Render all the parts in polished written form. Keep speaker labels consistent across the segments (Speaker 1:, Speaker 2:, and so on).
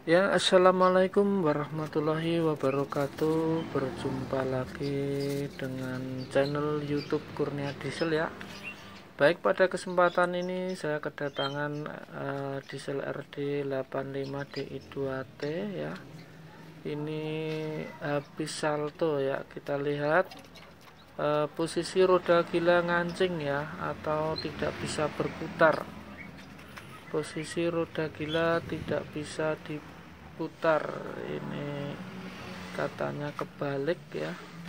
Speaker 1: Ya, assalamualaikum warahmatullahi wabarakatuh. Berjumpa lagi dengan channel YouTube Kurnia Diesel ya. Baik, pada kesempatan ini saya kedatangan diesel RD 85DI2T ya. Ini habis salto ya. Kita lihat posisi roda gila ngancing ya, atau tidak bisa berputar. Posisi roda gila tidak bisa diputar, ini katanya kebalik ya.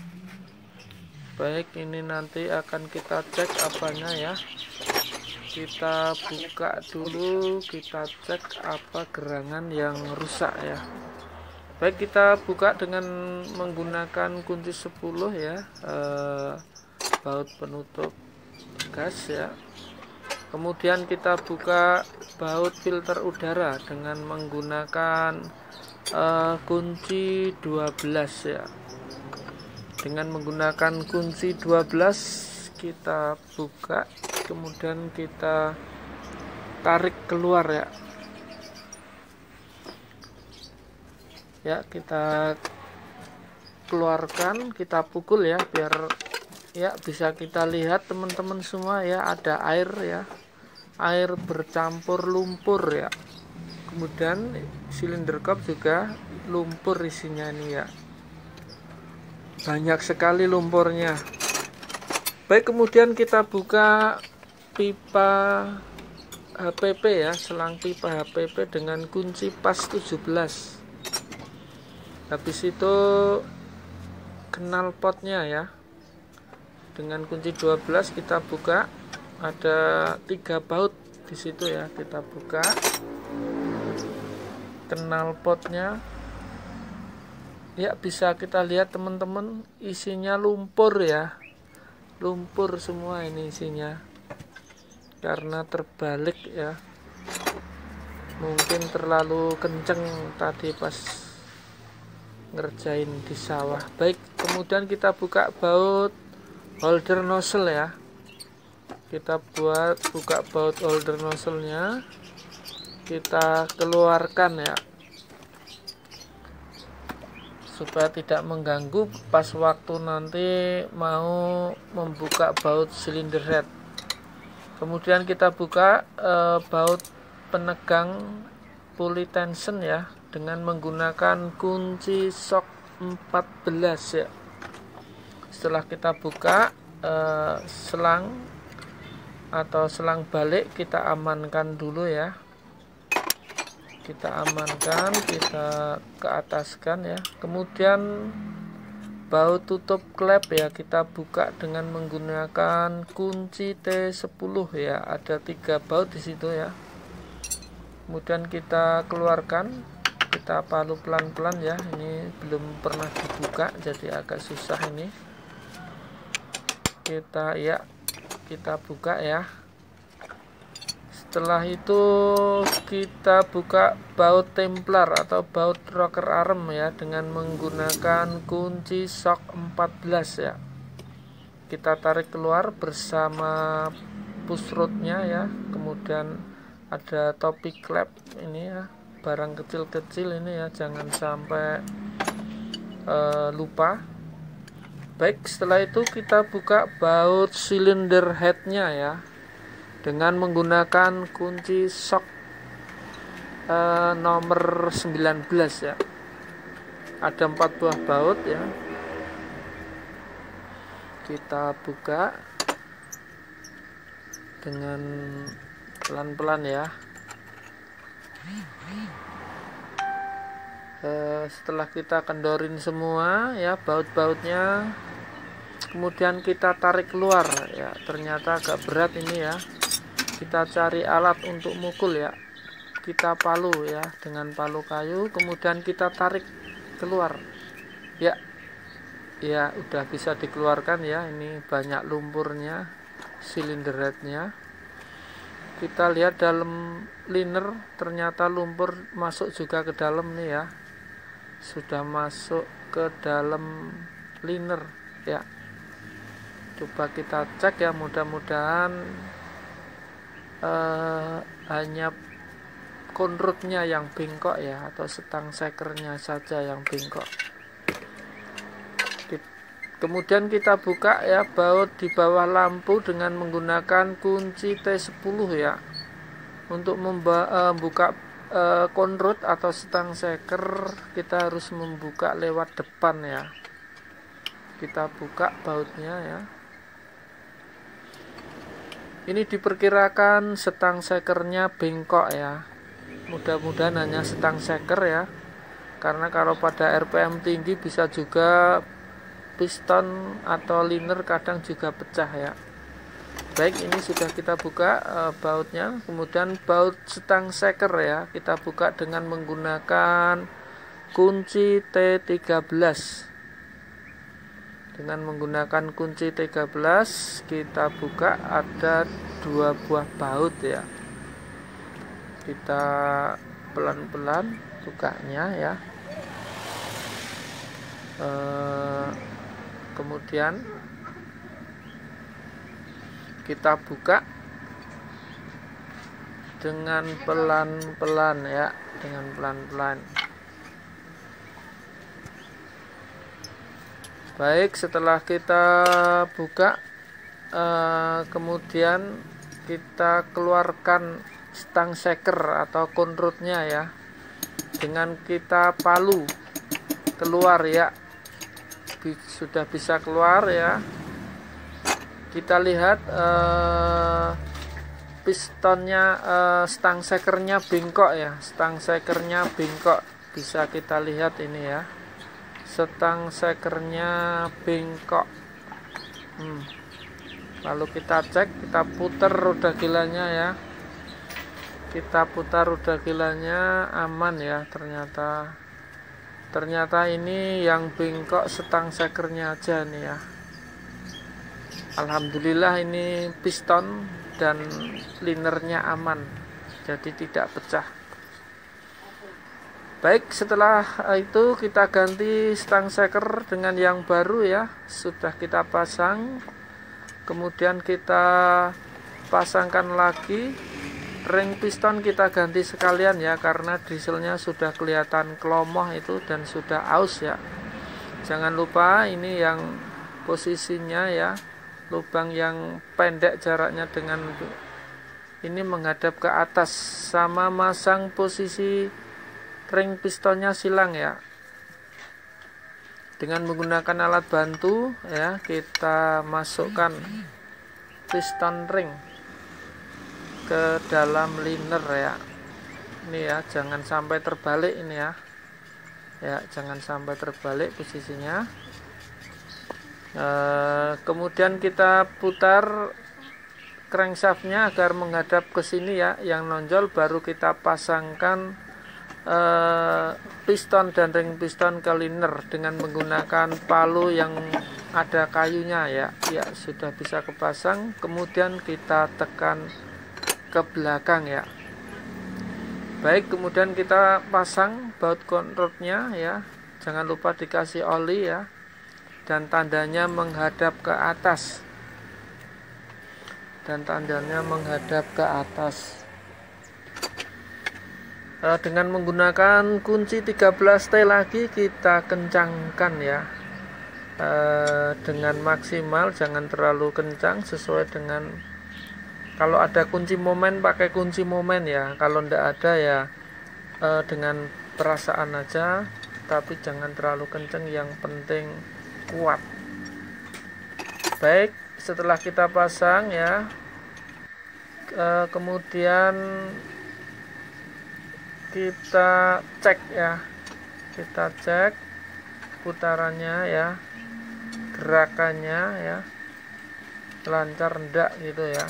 Speaker 1: Baik, ini nanti akan kita cek apanya ya. Kita buka dulu, kita cek apa gerangan yang rusak ya. Baik, kita buka dengan menggunakan kunci 10 ya, baut penutup gas ya. Kemudian kita buka baut filter udara dengan menggunakan kunci 12 ya. Dengan menggunakan kunci 12 kita buka, kemudian kita tarik keluar ya. Ya, kita keluarkan, kita pukul ya, biar ya bisa kita lihat teman-teman semua ya, ada air ya. Air bercampur lumpur ya. Kemudian silinder kop juga lumpur isinya nih ya. Banyak sekali lumpurnya. Baik, kemudian kita buka pipa HPP ya, selang pipa HPP dengan kunci pas 17. Habis itu knalpotnya ya. Dengan kunci 12 kita buka. Ada 3 baut di situ ya, kita buka knalpotnya ya. Bisa kita lihat teman-teman, isinya lumpur ya, lumpur semua ini isinya karena terbalik ya, mungkin terlalu kenceng tadi pas ngerjain di sawah. Baik, kemudian kita buka baut holder nozzle ya. Kita buka baut holder nozzle-nya, kita keluarkan ya, supaya tidak mengganggu pas waktu nanti mau membuka baut silinder head. Kemudian kita buka baut penegang pulley tension ya, dengan menggunakan kunci shock 14 ya. Setelah kita buka selang atau selang balik, kita amankan dulu ya. Kita amankan, kita keataskan ya. Kemudian baut tutup klep ya, kita buka dengan menggunakan kunci T10 ya. Ada 3 baut di situ ya. Kemudian kita keluarkan, kita palu pelan-pelan ya. Ini belum pernah dibuka jadi agak susah ini. Kita buka ya. Setelah itu kita buka baut templar atau baut rocker arm ya, dengan menggunakan kunci shock 14 ya. Kita tarik keluar bersama push rodnya ya. Kemudian ada topi klep ini ya, barang kecil-kecil ini ya, jangan sampai lupa. Baik, setelah itu kita buka baut silinder headnya ya, dengan menggunakan kunci shock nomor 19 ya. Ada 4 buah baut ya. Kita buka dengan pelan-pelan ya. Setelah kita kendorin semua ya baut-bautnya, kemudian kita tarik keluar ya. Ternyata agak berat ini ya. Kita cari alat untuk mukul ya. Kita palu ya, dengan palu kayu, kemudian kita tarik keluar ya. Ya, udah bisa dikeluarkan ya. Ini banyak lumpurnya silinder headnya. Kita lihat dalam liner, ternyata lumpur masuk juga ke dalam nih ya. Sudah masuk ke dalam liner ya. Coba kita cek ya, mudah-mudahan hanya konrutnya yang bengkok ya, atau stang sekernya saja yang bengkok. Kemudian kita buka ya baut di bawah lampu dengan menggunakan kunci T10 ya. Untuk membuka konrut atau stang seker, kita harus membuka lewat depan ya. Kita buka bautnya ya. Ini diperkirakan stang sekernya bengkok ya. Mudah-mudahan hanya stang seker ya, karena kalau pada RPM tinggi bisa juga piston atau liner kadang juga pecah ya. Baik, ini sudah kita buka bautnya. Kemudian baut stang seker ya, kita buka dengan menggunakan kunci T13. Dengan menggunakan kunci 13 kita buka, ada 2 buah baut ya. Kita pelan-pelan bukanya ya. Kemudian kita buka dengan pelan-pelan ya, dengan pelan-pelan. Baik, setelah kita buka, kemudian kita keluarkan stang seker atau konrutnya ya, dengan kita palu keluar ya. Sudah bisa keluar ya. Kita lihat pistonnya, stang sekernya bengkok ya, stang sekernya bengkok, bisa kita lihat ini ya, stang sekernya bengkok. Lalu kita cek, kita putar roda gilanya ya, kita putar roda gilanya, aman ya. Ternyata ini yang bengkok stang sekernya aja nih ya. Alhamdulillah ini piston dan linernya aman, jadi tidak pecah. Baik, setelah itu kita ganti stang seker dengan yang baru ya. Sudah kita pasang, kemudian kita pasangkan lagi. Ring piston kita ganti sekalian ya, karena dieselnya sudah kelihatan kelomoh itu dan sudah aus ya. Jangan lupa ini yang posisinya ya, lubang yang pendek jaraknya dengan ini menghadap ke atas, sama masang posisi ring pistonnya silang ya. Dengan menggunakan alat bantu ya, kita masukkan piston ring ke dalam liner ya. Ini ya, jangan sampai terbalik ini ya. Ya, jangan sampai terbalik posisinya. Kemudian kita putar crankshaftnya agar menghadap ke sini ya, yang nonjol, baru kita pasangkan piston dan ring piston ke liner dengan menggunakan palu yang ada kayunya ya. Ya, sudah bisa kepasang. Kemudian kita tekan ke belakang ya. Baik, kemudian kita pasang baut konrutnya ya. Jangan lupa dikasih oli ya, dan tandanya menghadap ke atas, dan tandanya menghadap ke atas. Dengan menggunakan kunci 13T lagi kita kencangkan ya, dengan maksimal, jangan terlalu kencang, sesuai dengan, kalau ada kunci momen pakai kunci momen ya, kalau tidak ada ya dengan perasaan aja, tapi jangan terlalu kencang, yang penting kuat. Baik, setelah kita pasang ya, kemudian kita cek ya, kita cek putarannya ya, gerakannya ya, lancar enggak gitu ya.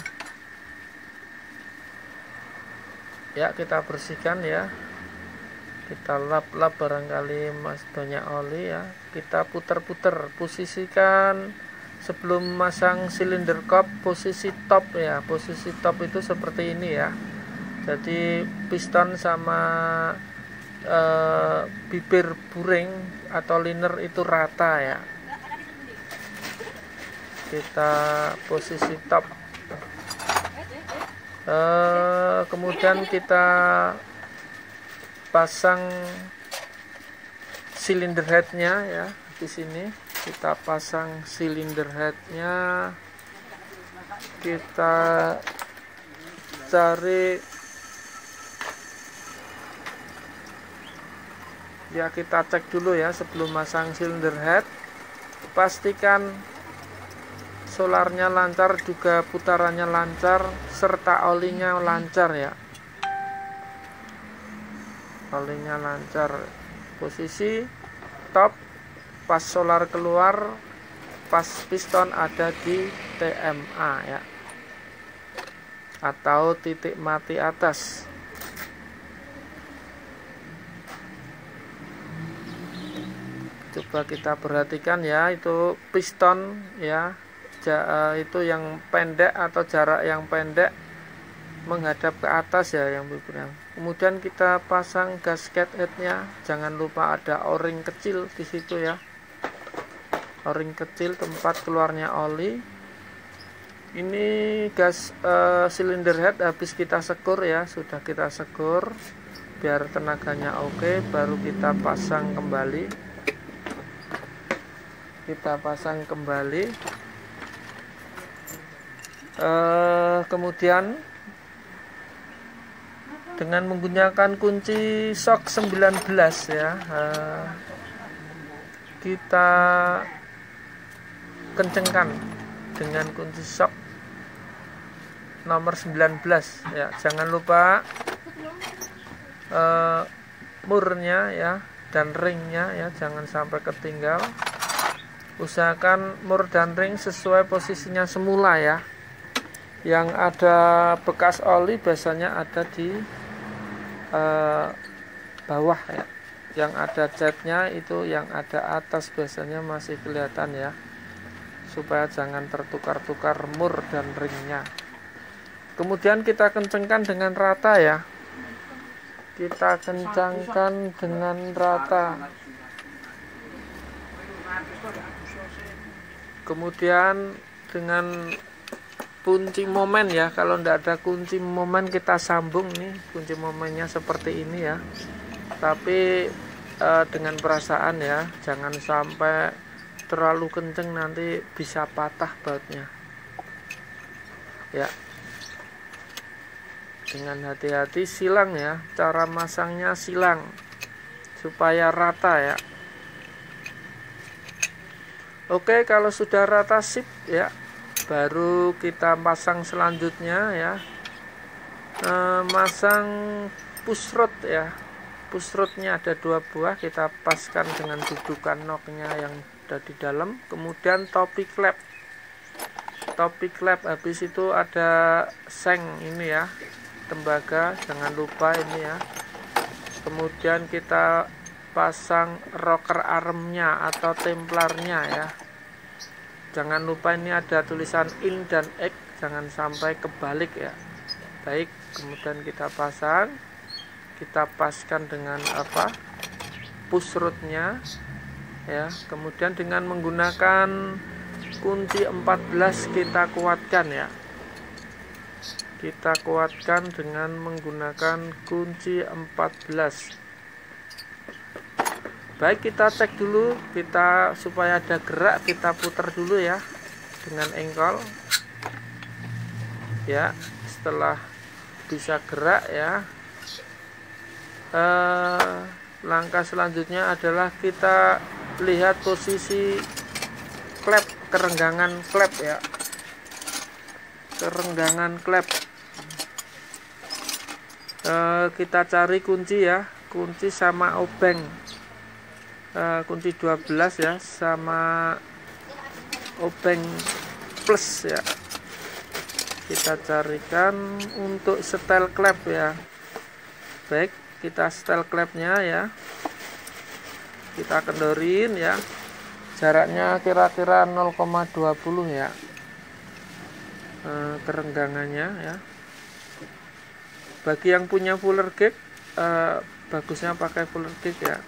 Speaker 1: Ya, kita bersihkan ya, kita lap-lap, barangkali masih banyak oli ya. Kita putar-putar, posisikan sebelum masang silinder kop, posisi top ya. Posisi top itu seperti ini ya, jadi piston sama bibir buring atau liner itu rata ya. Kita posisi top. Kemudian kita pasang silinder headnya ya. Di sini kita pasang silinder headnya, kita cari ya, kita cek dulu ya sebelum masang silinder head. Pastikan solarnya lancar, juga putarannya lancar, serta olinya lancar ya. Olinya lancar. Posisi top pas solar keluar, pas piston ada di TMA ya, atau titik mati atas. Coba kita perhatikan ya, itu piston ya, itu yang pendek atau jarak yang pendek menghadap ke atas ya yang berkurang. Kemudian kita pasang gasket headnya, jangan lupa ada o-ring kecil di situ ya, o-ring kecil tempat keluarnya oli. Ini gas silinder head habis kita sekur ya, sudah kita sekur biar tenaganya oke, baru kita pasang kembali. Kita pasang kembali. Kemudian dengan menggunakan kunci shock 19 ya, kita kencengkan dengan kunci shock nomor 19 ya. Jangan lupa murnya ya dan ringnya ya, jangan sampai ketinggal. Usahakan mur dan ring sesuai posisinya semula ya. Yang ada bekas oli biasanya ada di bawah ya. Yang ada catnya itu yang ada atas biasanya masih kelihatan ya, supaya jangan tertukar-tukar mur dan ringnya. Kemudian kita kencangkan dengan rata ya, kita kencangkan dengan rata. Kemudian dengan kunci momen ya, kalau tidak ada kunci momen kita sambung nih, kunci momennya seperti ini ya, tapi dengan perasaan ya, jangan sampai terlalu kenceng nanti bisa patah bautnya ya. Dengan hati-hati silang ya, cara masangnya silang supaya rata ya. Oke, kalau sudah rata sip ya, baru kita pasang selanjutnya ya, masang push rod ya. Push rodnya ada 2 buah, kita paskan dengan dudukan noknya yang ada di dalam. Kemudian topi klep, habis itu ada seng ini ya, tembaga, jangan lupa ini ya. Kemudian kita pasang rocker armnya atau templarnya ya, jangan lupa ini ada tulisan in dan X, jangan sampai kebalik ya. Baik, kemudian kita pasang, kita paskan dengan push rodnya ya. Kemudian dengan menggunakan kunci 14 kita kuatkan ya, kita kuatkan dengan menggunakan kunci 14. Baik, kita cek dulu, kita supaya ada gerak, kita putar dulu ya dengan engkol ya. Setelah bisa gerak ya, langkah selanjutnya adalah kita lihat posisi klep, kerenggangan klep ya, kerenggangan klep. Kita cari kunci ya, kunci sama obeng, kunci 12 ya, sama obeng plus ya, kita carikan untuk setel klep ya. Baik, kita setel klepnya ya, kita kendorin ya, jaraknya kira-kira 0,20 ya, kerenggangannya ya. Bagi yang punya fuller gauge, bagusnya pakai fuller gauge ya.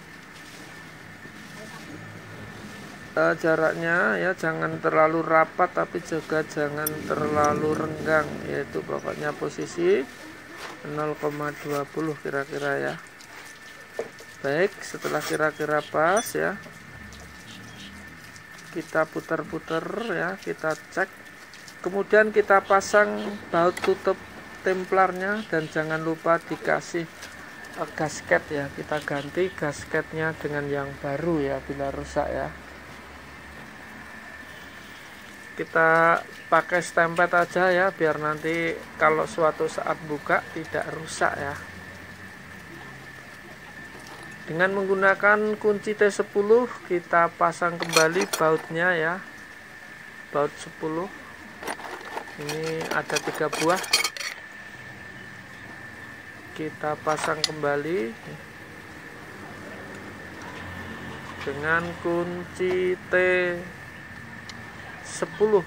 Speaker 1: Jaraknya ya jangan terlalu rapat tapi juga jangan terlalu renggang, yaitu pokoknya posisi 0,20 kira-kira ya. Baik, setelah kira-kira pas ya, kita putar-putar ya, kita cek. Kemudian kita pasang baut tutup templarnya, dan jangan lupa dikasih gasket ya. Kita ganti gasketnya dengan yang baru ya bila rusak ya. Kita pakai stempet aja ya, biar nanti kalau suatu saat buka tidak rusak ya. Dengan menggunakan kunci T10 kita pasang kembali bautnya ya, baut 10. Ini ada 3 buah, kita pasang kembali dengan kunci T10.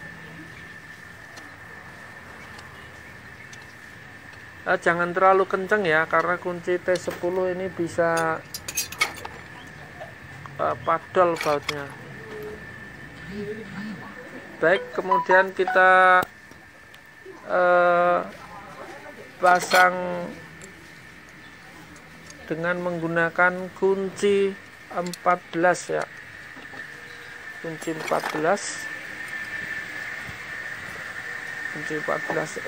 Speaker 1: Jangan terlalu kenceng ya, karena kunci T10 ini bisa padol bautnya. Baik, kemudian kita pasang dengan menggunakan kunci 14 ya, kunci 14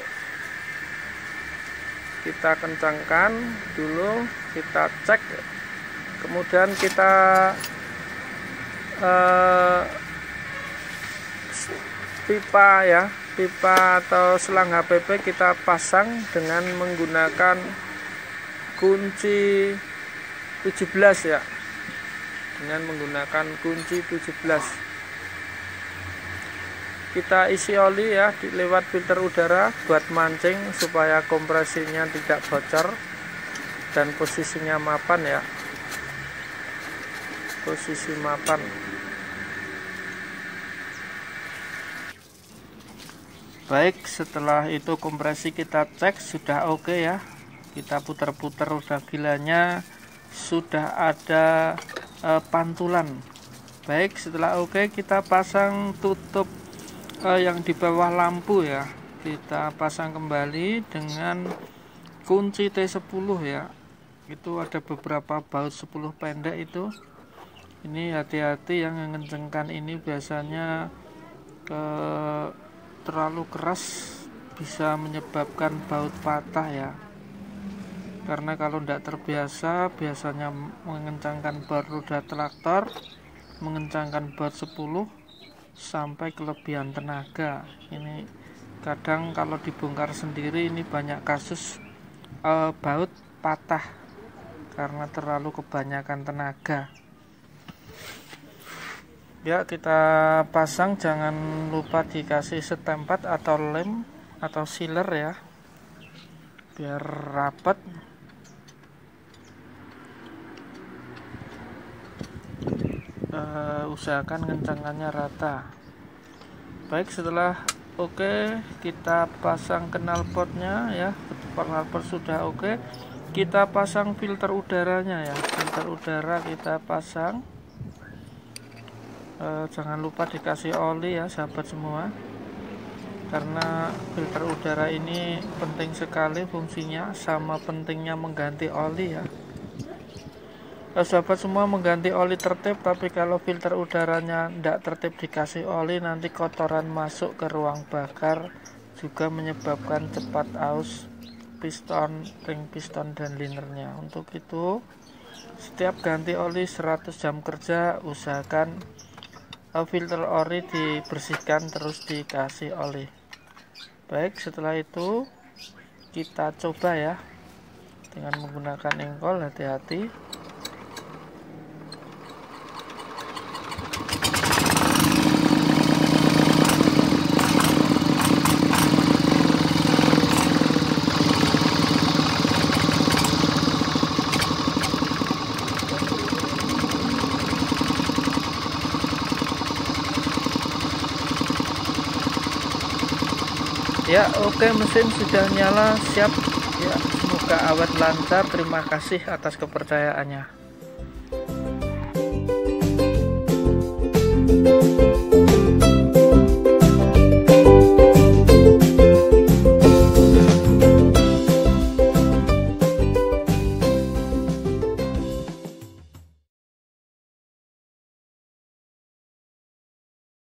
Speaker 1: kita kencangkan dulu, kita cek, kemudian kita pipa ya, pipa atau selang HPP kita pasang dengan menggunakan kunci 17 ya, dengan menggunakan kunci 17. Kita isi oli ya lewat filter udara buat mancing supaya kompresinya tidak bocor, dan posisinya mapan ya, posisi mapan. Baik, setelah itu kompresi kita cek sudah oke ya. Kita putar-putar udah gilanya, sudah ada pantulan. Baik, setelah oke kita pasang tutup yang di bawah lampu ya, kita pasang kembali dengan kunci T10 ya. Itu ada beberapa baut 10 pendek itu. Ini hati-hati, yang mengencengkan ini biasanya terlalu keras bisa menyebabkan baut patah ya. Karena kalau tidak terbiasa, biasanya mengencangkan baut roda traktor, mengencangkan baut 10 sampai kelebihan tenaga. Ini kadang kalau dibongkar sendiri ini banyak kasus baut patah karena terlalu kebanyakan tenaga. Ya, kita pasang, jangan lupa dikasih setempat atau lem atau sealer ya, biar rapat. Usahakan kencangannya rata. Baik, setelah oke kita pasang knalpotnya ya, knalpot sudah oke, kita pasang filter udaranya ya, filter udara kita pasang. Jangan lupa dikasih oli ya sahabat semua, karena filter udara ini penting sekali fungsinya, sama pentingnya mengganti oli ya. Sahabat semua, mengganti oli tertib, tapi kalau filter udaranya tidak tertib dikasih oli, nanti kotoran masuk ke ruang bakar, juga menyebabkan cepat aus piston, ring piston dan linernya. Untuk itu setiap ganti oli 100 jam kerja usahakan filter oli dibersihkan terus dikasih oli. Baik, setelah itu kita coba ya dengan menggunakan engkol, hati-hati. Ya, oke, mesin sudah nyala, siap ya. Semoga awet lancar. Terima kasih atas kepercayaannya.